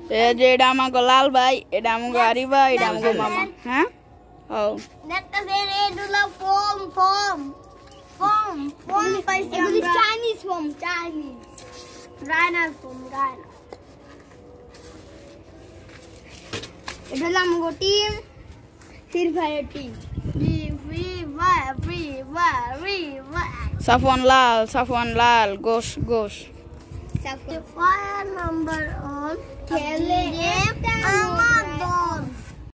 এই যে এটা আমাগো লাল ভাই, এটা আমাগো আরি ভাই, এটা আমাগো মামা। হ্যাঁ ও নেক্সট এগুলো ফর্ম পাইছি আমরা। চাইনিজ ফর্ম, চাইনিজ রাইনার ফর্ম, রাইনার। এটা হলো আমাগো team, free fire team. Free fire Safwan Lal, গোশ ফায়ার নাম্বার অন খেলে আমার দল।